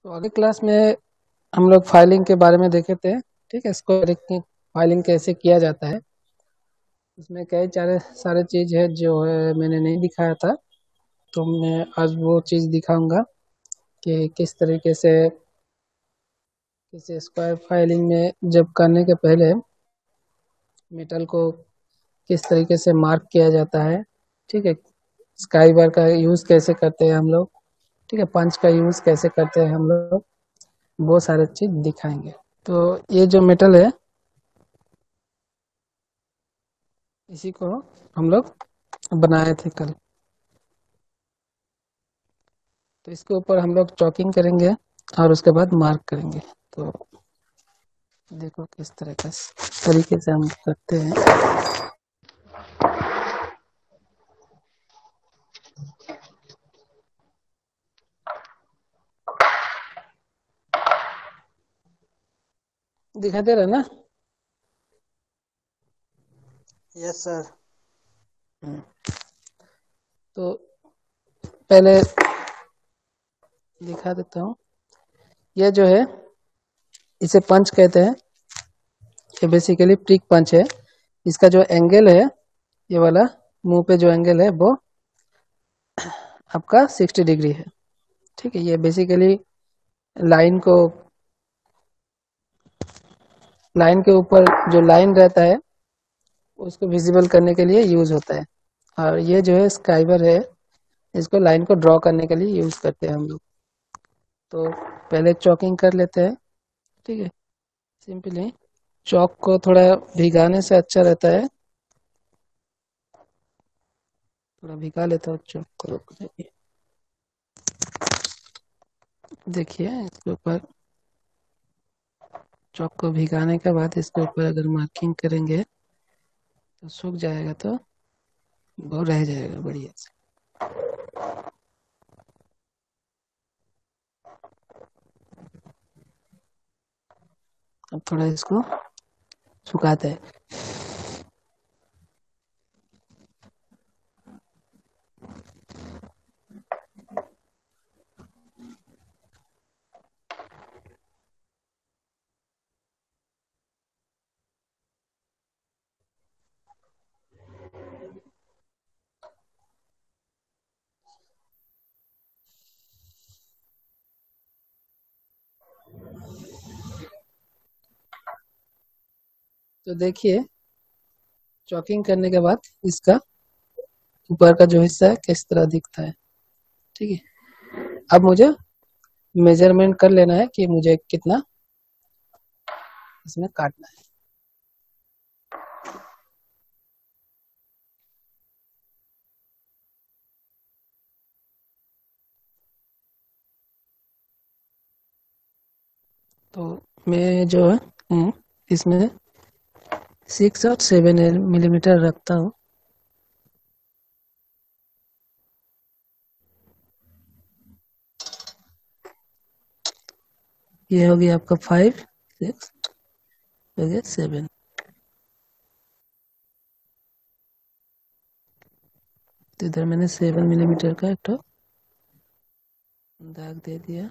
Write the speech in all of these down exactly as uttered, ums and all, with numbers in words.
तो अगले क्लास में हम लोग फाइलिंग के बारे में देखे थे। ठीक है, इसको फाइलिंग कैसे किया जाता है। इसमें कई सारे सारे चीज़ है जो है मैंने नहीं दिखाया था, तो मैं आज वो चीज़ दिखाऊंगा कि किस तरीके से किसी स्क्वायर फाइलिंग में जब करने के पहले मेटल को किस तरीके से मार्क किया जाता है। ठीक है, स्काई बार का यूज़ कैसे करते हैं हम लोग। ठीक है, पंच का यूज़ कैसे करते हैं हम लोग, वो सारे चीज़ दिखाएंगे। तो ये जो मेटल है इसी को हम लोग बनाए थे कल। तो इसके ऊपर हम लोग चॉकिंग करेंगे और उसके बाद मार्क करेंगे। तो देखो किस तरह का तरीके से हम करते हैं। दिखाई दे रहा है ना? Yes sir. तो पहले दिखा देता हूँ। ये जो है इसे पंच कहते हैं। ये बेसिकली प्रिक पंच है। इसका जो एंगल है, ये वाला मुंह पे जो एंगल है वो आपका सिक्सटी डिग्री है। ठीक है, ये बेसिकली लाइन को लाइन के ऊपर जो लाइन रहता है उसको विजिबल करने के लिए यूज होता है। और ये जो है स्काइबर है, इसको लाइन को ड्रॉ करने के लिए यूज करते हैं हम लोग। तो पहले चॉकिंग कर लेते हैं। ठीक है, सिंपली चॉक को थोड़ा भिगाने से अच्छा रहता है। थोड़ा भिगा लेता हूँ चॉक को। रुक जाइए, देखिए इसके ऊपर चॉक को भिगाने के बाद इसके ऊपर अगर मार्किंग करेंगे तो सूख जाएगा, तो वो रह जाएगा बढ़िया से। अब थोड़ा इसको सुखाते हैं। तो देखिए चॉकिंग करने के बाद इसका ऊपर का जो हिस्सा है किस तरह दिखता है। ठीक है, अब मुझे मेजरमेंट कर लेना है कि मुझे कितना इसमें काटना है। तो मैं जो है हूँ इसमें सिक्स और सेवन मिलीमीटर रखता हूँ। ये हो गया आपका फाइव, सिक्स हो गया सेवन। तो इधर मैंने सेवन मिलीमीटर का एक तो दाग दे दिया।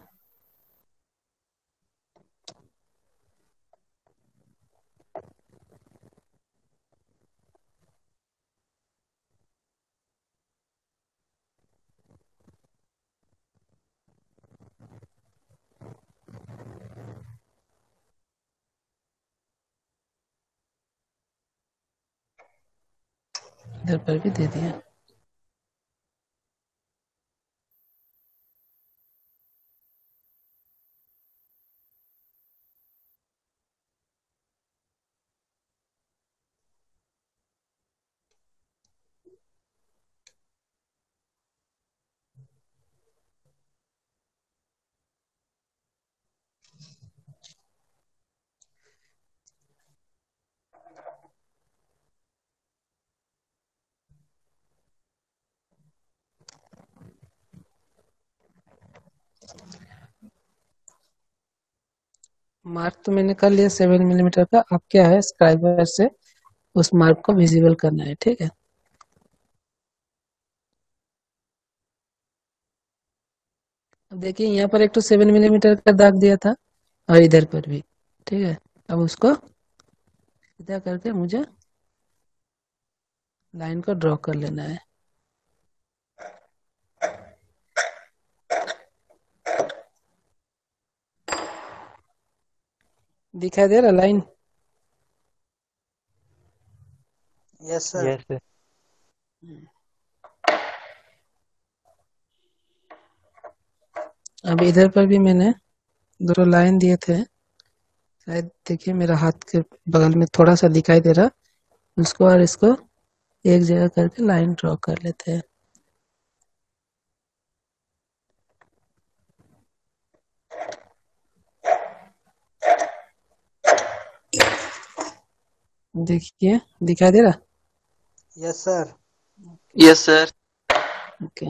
इधर पर भी दे दिया। मार्क तो मैंने कर लिया सेवन मिलीमीटर का। अब क्या है, स्क्राइबर से उस मार्क को विजिबल करना है। ठीक है, अब देखिए यहाँ पर एक तो सेवन मिलीमीटर का दाग दिया था और इधर पर भी। ठीक है, अब उसको सीधा करके मुझे लाइन को ड्रॉ कर लेना है। दिखाई दे रहा line? Yes sir. Yes sir. अब इधर पर भी मैंने दो लाइन दिए थे, शायद देखिए मेरा हाथ के बगल में थोड़ा सा दिखाई दे रहा, उसको और इसको एक जगह करके लाइन ड्रॉ कर लेते हैं। देखिए दिखाई दे रहा? Yes sir. Yes sir. Okay.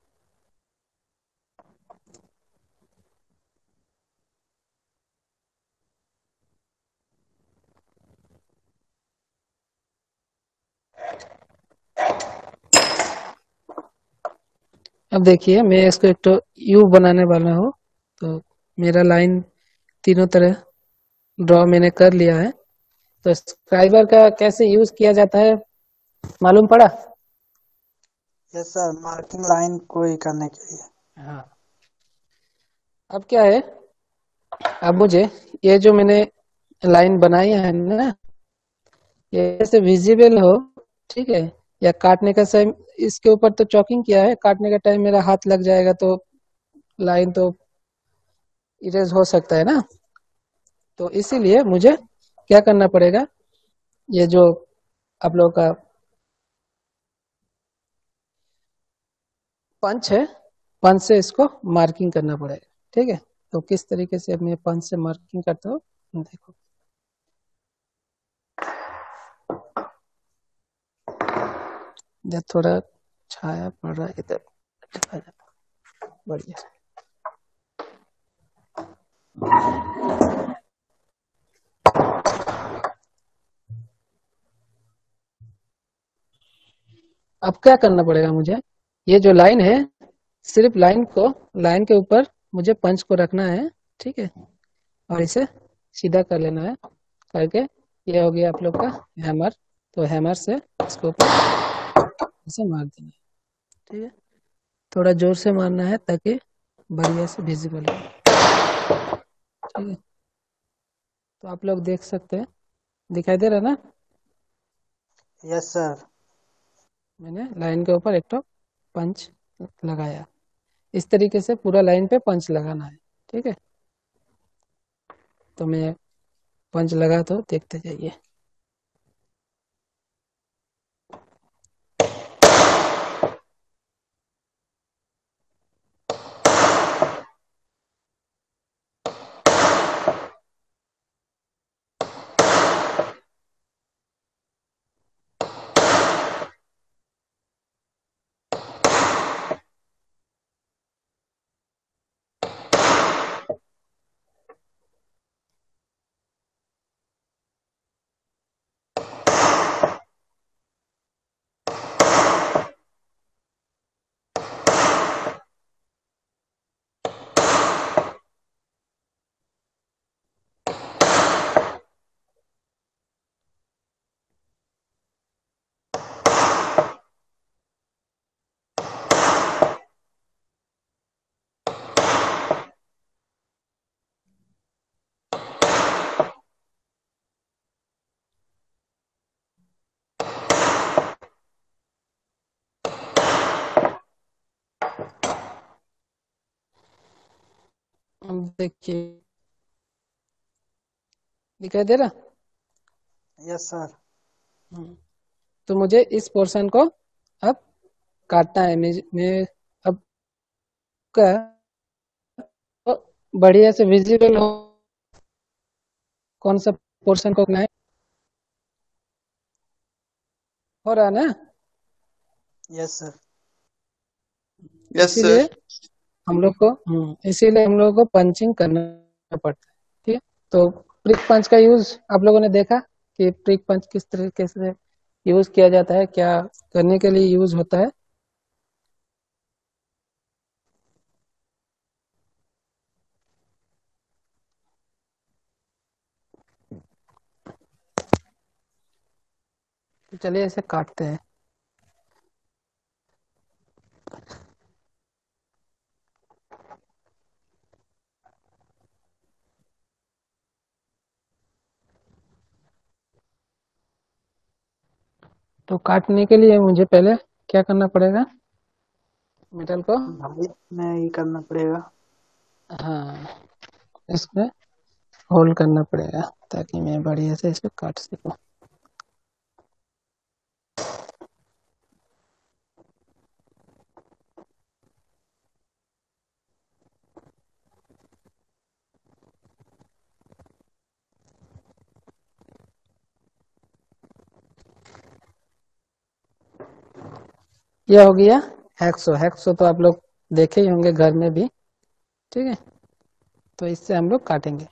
अब देखिए मैं इसको एक तो यू बनाने वाला हूँ, तो मेरा लाइन तीनों तरह ड्रॉ मैंने कर लिया है। तो स्क्राइबर का कैसे यूज किया जाता है मालूम पड़ा? यस सर, मार्किंग लाइन को ही करने के लिए। हाँ। अब क्या है, अब मुझे ये जो मैंने लाइन बनाई है ना, ये ऐसे विजिबल हो, ठीक है, या काटने का टाइम इसके ऊपर तो चॉकिंग किया है, काटने का टाइम मेरा हाथ लग जाएगा तो लाइन तो इरेज हो सकता है ना। तो इसीलिए मुझे क्या करना पड़ेगा, ये जो आप लोगों का पंच है, पंच से इसको मार्किंग करना पड़ेगा। ठीक है, तो किस तरीके से मैं पंच से मार्किंग करता हूँ देखो। इधर थोड़ा छाया पड़ रहा है, इधर आ जाता, बढ़िया। अब क्या करना पड़ेगा मुझे, ये जो लाइन है, सिर्फ लाइन को, लाइन के ऊपर मुझे पंच को रखना है। ठीक है, और इसे सीधा कर लेना है, करके ये हो गया आप लोग का हैमर। तो हैमर से इसको ऊपर ऐसे मार देना है। ठीक है, थोड़ा जोर से मारना है ताकि बढ़िया से विजिबल हो। ठीक है, तो आप लोग देख सकते हैं, दिखाई दे रहा ना? Yes sir. मैंने लाइन के ऊपर एक तो पंच लगाया, इस तरीके से पूरा लाइन पे पंच लगाना है। ठीक है, तो मैं पंच लगा तो देखते जाइए। अब देखिए, दिखाई दे रहा? Yes sir. हम्म, तो मुझे इस पोर्शन को अब काटना है। मैं, मैं अब का तो बढ़िया से विजिबल हो, कौन सा पोर्शन को करना है, हो रहा ना? Yes sir. यस इसीलिए सर। हम लोग को हम्म, इसीलिए हम लोगों को पंचिंग करना पड़ता है। ठीक है, तो प्रिक पंच का यूज आप लोगों ने देखा कि प्रिक पंच किस तरीके से यूज किया जाता है, क्या करने के लिए यूज होता है। तो चलिए इसे काटते हैं। तो काटने के लिए मुझे पहले क्या करना पड़ेगा, मेटल को, भाई में ही करना पड़ेगा। हाँ, इसमें होल्ड करना पड़ेगा ताकि मैं बढ़िया से इसको काट सकूं। यह हो गया हैक्सो। हैक्सो तो आप लोग देखे ही होंगे घर में भी, ठीक है। तो इससे हम लोग काटेंगे।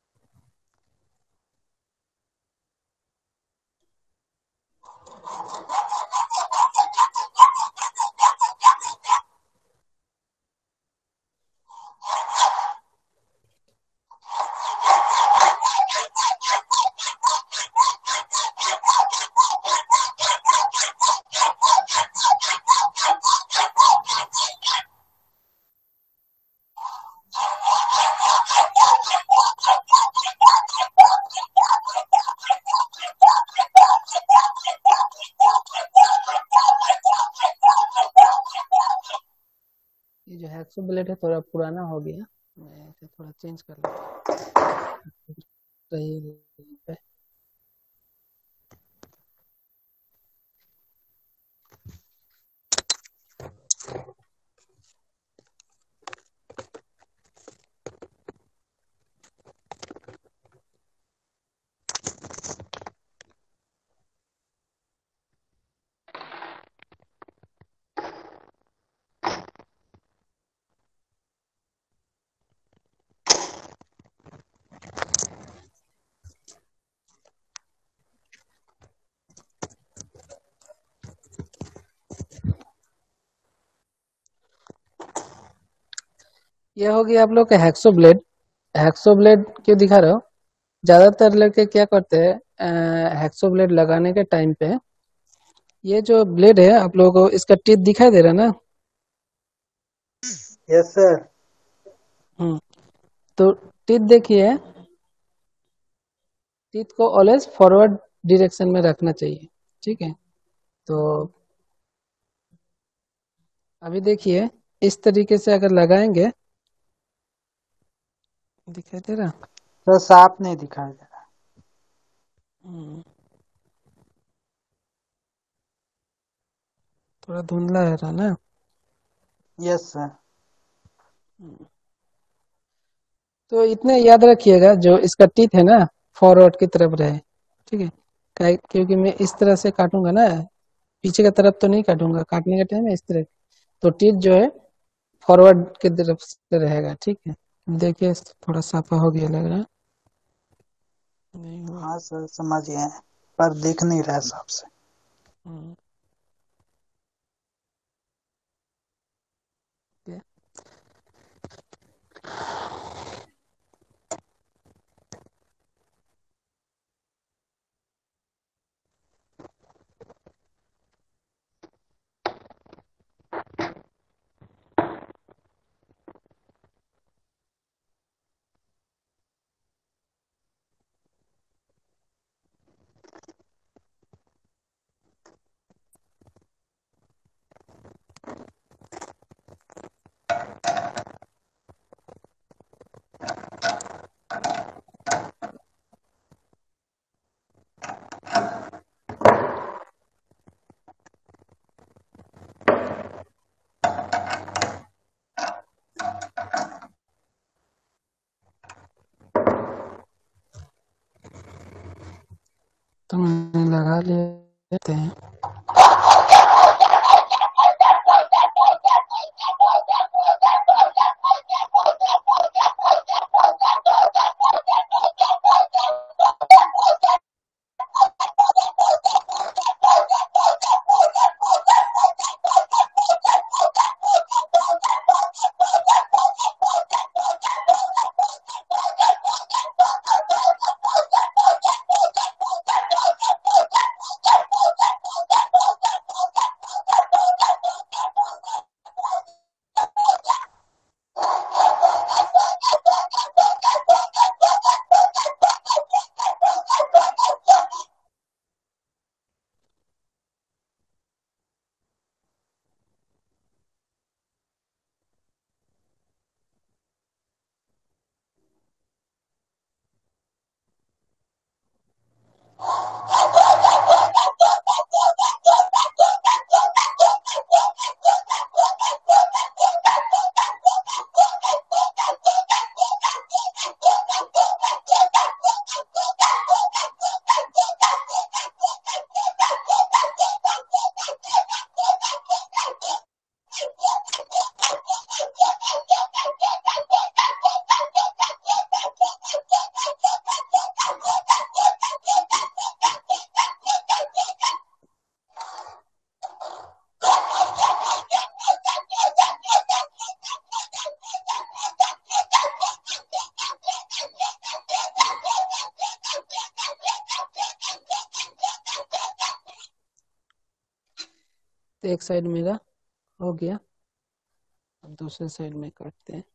ये जो हैक्सो ब्लेड है थोड़ा पुराना हो गया, मैं इसे थोड़ा चेंज कर लेता हूँ सही पे। ये हो गया आप लोग का हैक्सो ब्लेड। हैक्सो ब्लेड क्यों दिखा रहा हूँ, ज्यादातर लड़के क्या करते हैं हैक्सो ब्लेड लगाने के टाइम पे, ये जो ब्लेड है आप लोगों को इसका टीथ दिखाई दे रहा है ना। Yes sir. हम्म, तो टीथ देखिए, टीथ को ऑलवेज फॉरवर्ड डायरेक्शन में रखना चाहिए, ठीक है। तो अभी देखिए इस तरीके से अगर लगाएंगे, दिखाई दे रहा। सर साफ नहीं दिखाई दे रहा। हम्म, थोड़ा धुंधला है रहा ना। Yes sir. हम्म, तो इतने याद रखिएगा जो इसका टीथ है ना फॉरवर्ड की तरफ रहे, ठीक है। काहे- क्योंकि मैं इस तरह से काटूंगा ना, पीछे की तरफ तो नहीं काटूंगा, काटने के टाइम इस तरह, तो टीथ जो है फॉरवर्ड की तरफ से रहेगा, ठीक है। देखिए थोड़ा साफा हो गया लग रहा है, नहीं हुआ। हाँ सर समझ गए, पर दिख नहीं रहा साफ से। हम्म, ठीक है। तो मैंने लगा लेते हैं। तो एक साइड मेरा हो गया, अब दूसरे साइड में काटते हैं।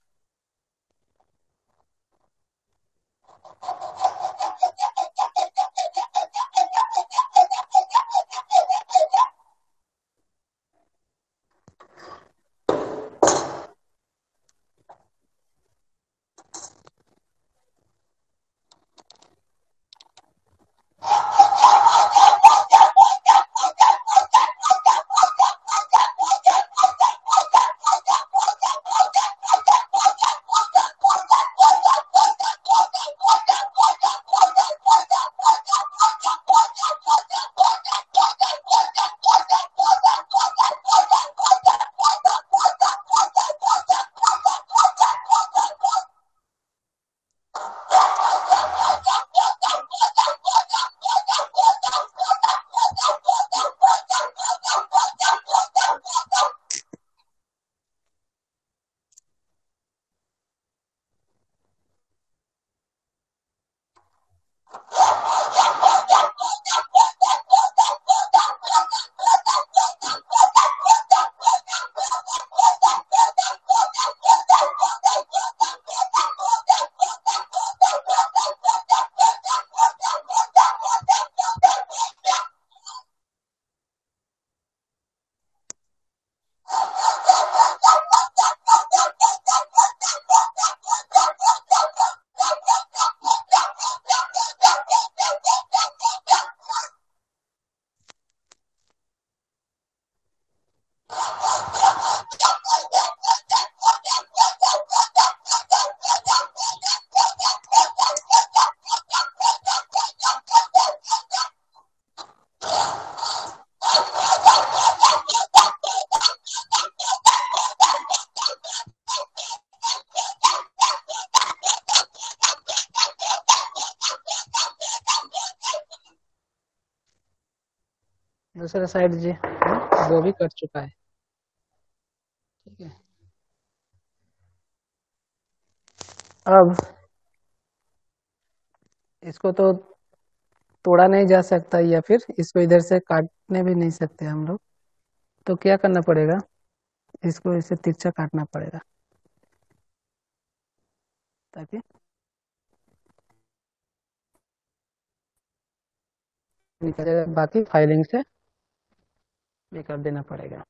दूसरा साइड जी वो भी कट चुका है। ठीक है, अब इसको तो तोड़ा नहीं जा सकता, या फिर इसको इधर से काटने भी नहीं सकते हम लोग। तो क्या करना पड़ेगा, इसको इसे तिरछा काटना पड़ेगा ताकि निकल जाए। बाकी फाइलिंग से भी कर देना पड़ेगा।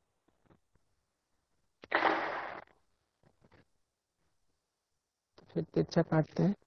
तो फिर तिरछा काटते हैं।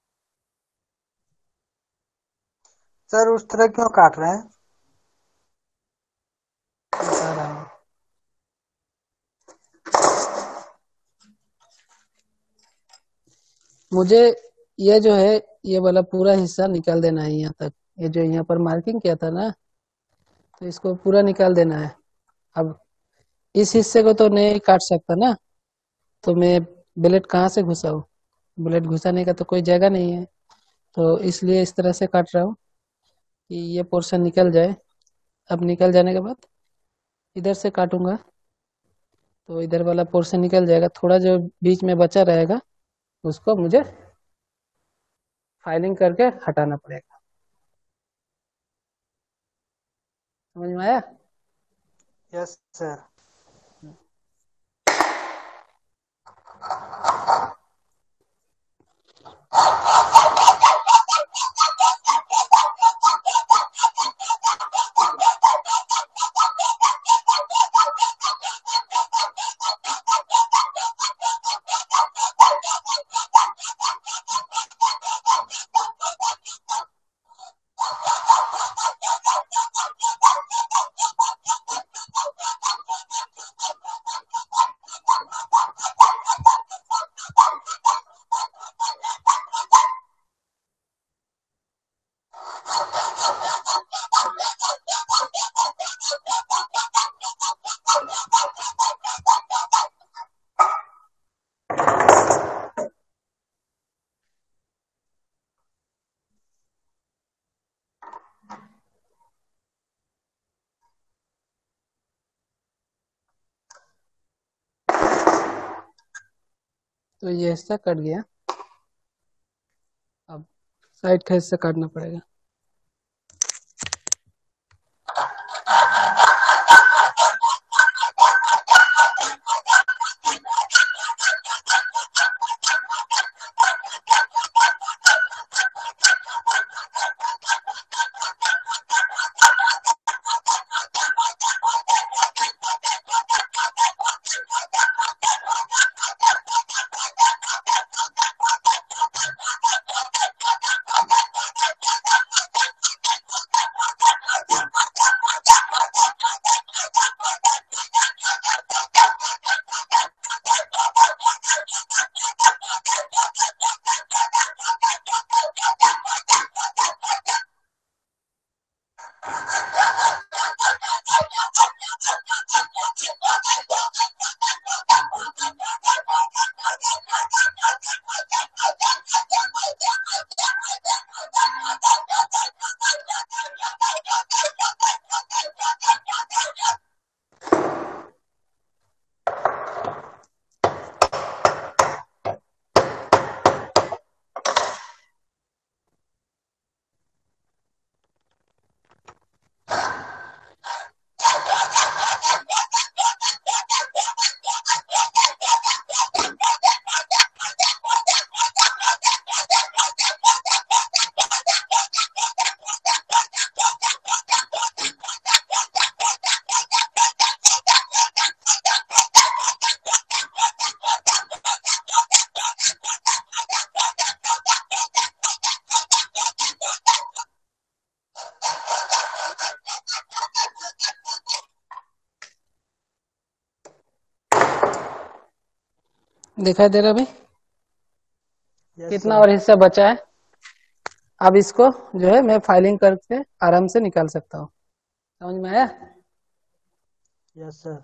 सर उस तरह क्यों काट रहे हैं? मुझे ये जो है ये वाला पूरा हिस्सा निकाल देना है यहाँ तक। ये जो यहाँ पर मार्किंग किया था ना, तो इसको पूरा निकाल देना है। अब इस हिस्से को तो नहीं काट सकता ना, तो मैं ब्लेड कहाँ से घुसाऊँ? ब्लेड घुसाने का तो कोई जगह नहीं है, तो इसलिए इस तरह से काट रहा हूँ कि ये पोर्शन निकल जाए। अब निकल जाने के बाद इधर से काटूंगा तो इधर वाला पोर्शन निकल जाएगा। थोड़ा जो बीच में बचा रहेगा उसको मुझे फाइलिंग करके हटाना पड़ेगा। समझ में आया? Yes sir. तो ये हिस्सा कट गया। अब साइड का हिस्सा काटना पड़ेगा। दिखाई दे रहा भाई? यस कितना सर। और हिस्सा बचा है? अब इसको जो है मैं फाइलिंग करके आराम से निकाल सकता हूँ। समझ में आया? Yes sir.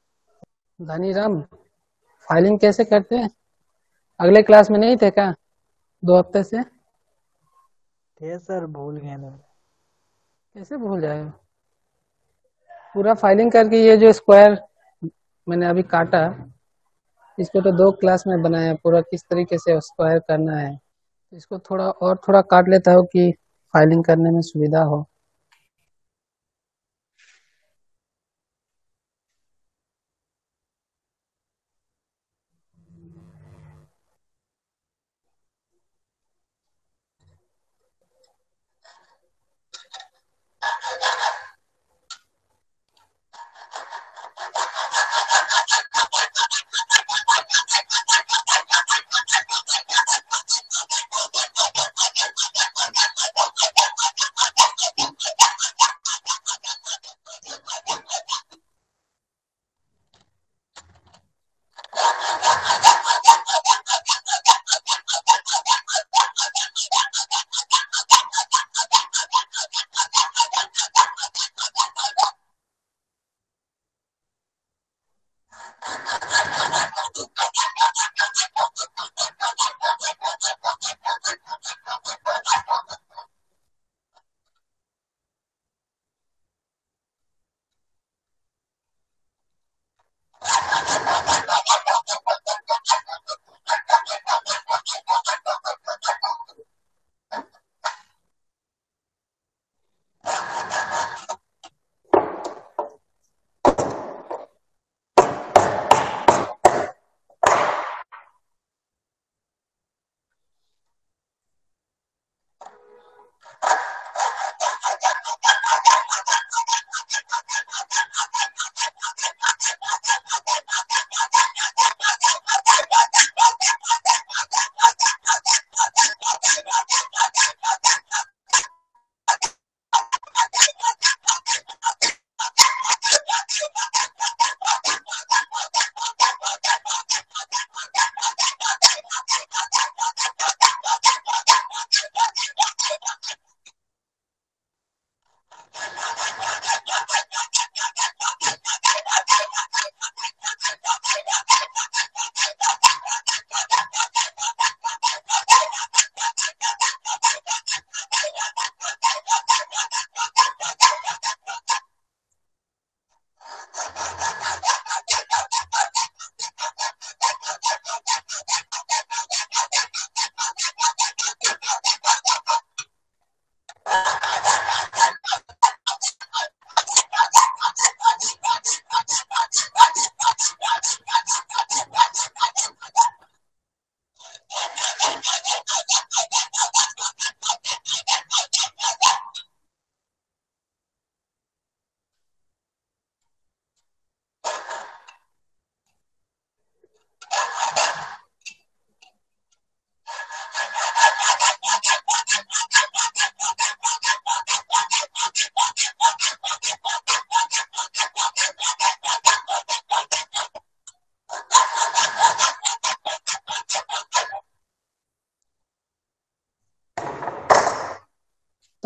Dhani Ram, filing कैसे करते हैं अगले क्लास में नहीं थे क्या? दो हफ्ते से थे सर, भूल गए मैं। कैसे भूल जाए? पूरा फाइलिंग करके ये जो स्क्वायर मैंने अभी काटा, इसको तो दो क्लास में बनाया पूरा, किस तरीके से स्क्वायर करना है। इसको थोड़ा और थोड़ा काट लेता हूँ कि फाइलिंग करने में सुविधा हो।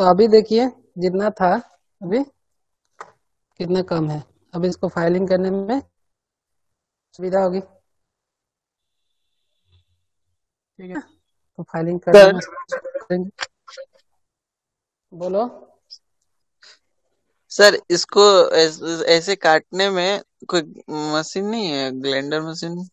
तो अभी देखिए जितना था अभी कितना कम है। अब इसको फाइलिंग करने में सुविधा होगी, ठीक है। तो फाइलिंग करने सर में करेंगे। बोलो। सर इसको ऐस, ऐसे काटने में कोई मशीन नहीं है, ग्राइंडर मशीन?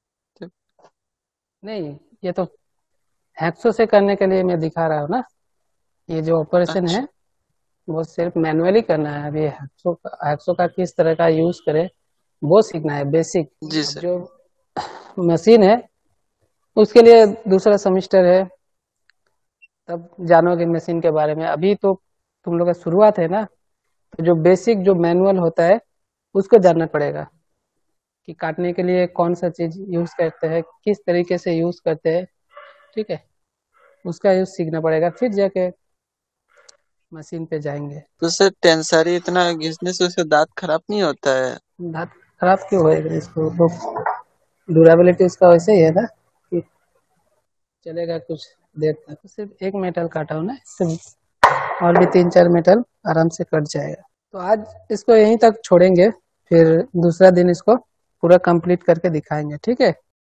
नहीं, ये तो हैक्सो से करने के लिए मैं दिखा रहा हूँ ना। ये जो ऑपरेशन है अच्छा। वो सिर्फ मैनुअली करना है। अभी हैक्सो का हैक्सो का किस तरह का यूज करे वो सीखना है, बेसिक। जी अब सर। जो मशीन है उसके लिए दूसरा सेमेस्टर है, तब जानोगे मशीन के बारे में। अभी तो तुम लोग का शुरुआत है ना, तो जो बेसिक जो मैनुअल होता है उसको जानना पड़ेगा कि काटने के लिए कौन सा चीज यूज करते हैं, किस तरीके से यूज करते हैं, ठीक है। उसका यूज सीखना पड़ेगा, फिर जाके मशीन पे जाएंगे। तो सर टेंसरी इतना घिसने से उसका दांत खराब नहीं होता है? दांत खराब क्यों होएगा? इसको तो ड्यूरेबिलिटी उसका वैसे ही है ना कि चलेगा कुछ देर तक। तो सिर्फ एक मेटल काटा हो ना, इससे और भी तीन चार मेटल आराम से कट जाएगा। तो आज इसको यहीं तक छोड़ेंगे, फिर दूसरा दिन इसको पूरा कंप्लीट करके दिखाएंगे, ठीक है।